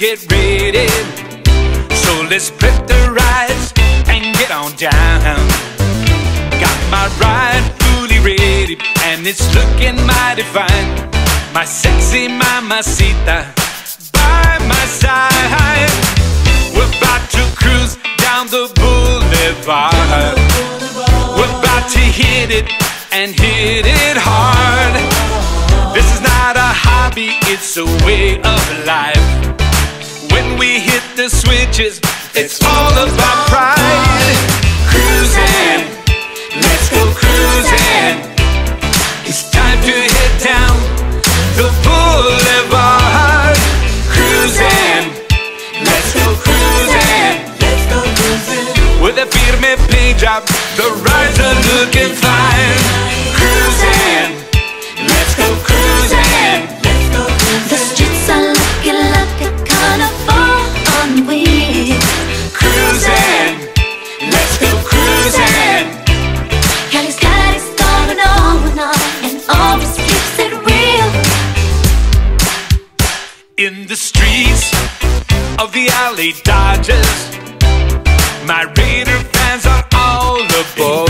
get ready. So let's prep the rides and get on down. Got my ride fully ready and it's looking mighty fine. My sexy mamacita by my side. We're about to cruise down the boulevard. We're about to hit it and hit it hard. This is not a hobby, it's a way of life. When we hit the switches, it's all about pride. Cruising, let's go cruising. It's time to hit down the boulevard. Cruising, let's go cruising. Let's go cruising. With a firme paint job, the rides are looking fine. Cruising, let's go cruising. Let's go cruising. The streets are looking like a carnival on wheels. Cruising, let's go cruising. Cali's got it going on and always keeps it real. In the streets of the LA Dodgers, my Raider fans are all aboard.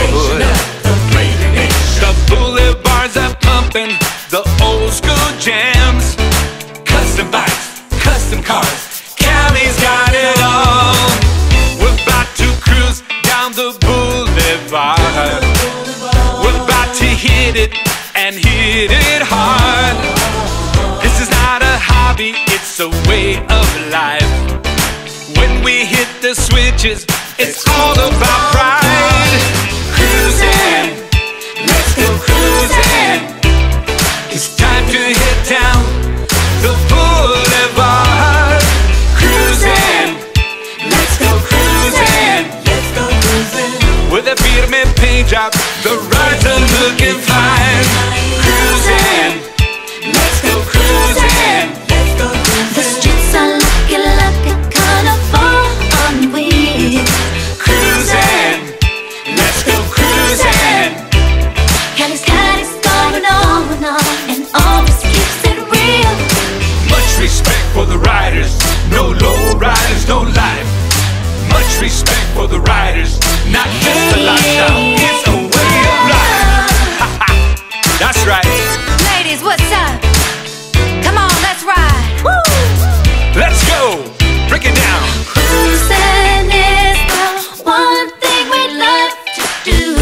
The boulevards are pumping the old school jams. Custom bikes, custom cars, Cali's got it all. We're about to cruise down the boulevard. We're about to hit it and hit it hard. This is not a hobby, it's a way of life. When we hit the switches, it's all about pride. Cruising, let's go cruising. It's time to hit down the boulevard. Cruising, let's go cruising. Let's go cruising. With a firme paint job, the rides are looking fine. Cruising, let's go cruising. Let's go cruising. The streets are looking like a carnival on wheels. Cruising, let's go cruising. Cali's got it going on and always keeps it real. Much respect for the riders, no low riders, no life. Much respect for the riders, not just a lifestyle, it's a way of life. That's right. Ladies, what's up? Come on, let's ride. Woo! Let's go, break it down. Cruising is the one thing we love to do.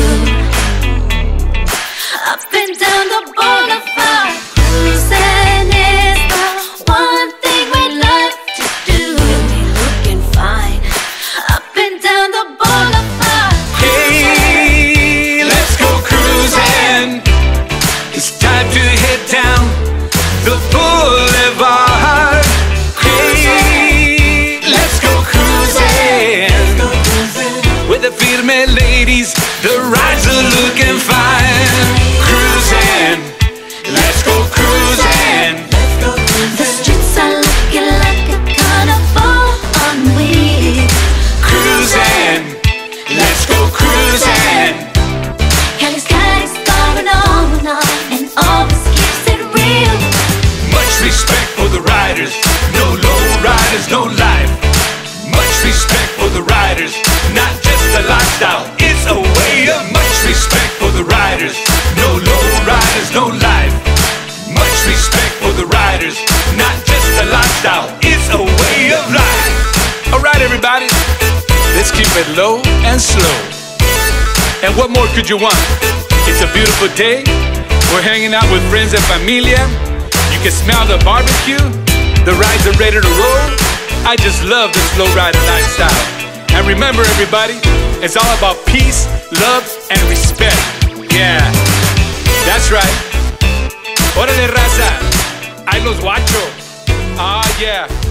Up and down the boulevard. Cruising is the one thing we love to do. Looking fine. Up and down the boulevard. Hey, let's go cruising. It's time to hit down the boulevard. Hey, let's go cruising. With the firme ladies, the rides are looking fine. Cruising, let's go cruising. The streets are looking like a carnival on wheels. Cruising, let's go cruising. Cali's got it going on and always keeps it real. Much respect for the riders, no low riders, no life. Much respect for the riders, not just a lifestyle, it's a way of. Much respect for the riders, no low riders, no life. Much respect for the riders, not just a lifestyle, it's a way of life. Alright everybody, let's keep it low and slow. And what more could you want? It's a beautiful day, we're hanging out with friends and familia. You can smell the barbecue, the rides are ready to roll. I just love this slow rider lifestyle. And remember everybody, it's all about peace, love, and respect. Yeah, that's right. Órale raza, ahí los guacho. Ah yeah.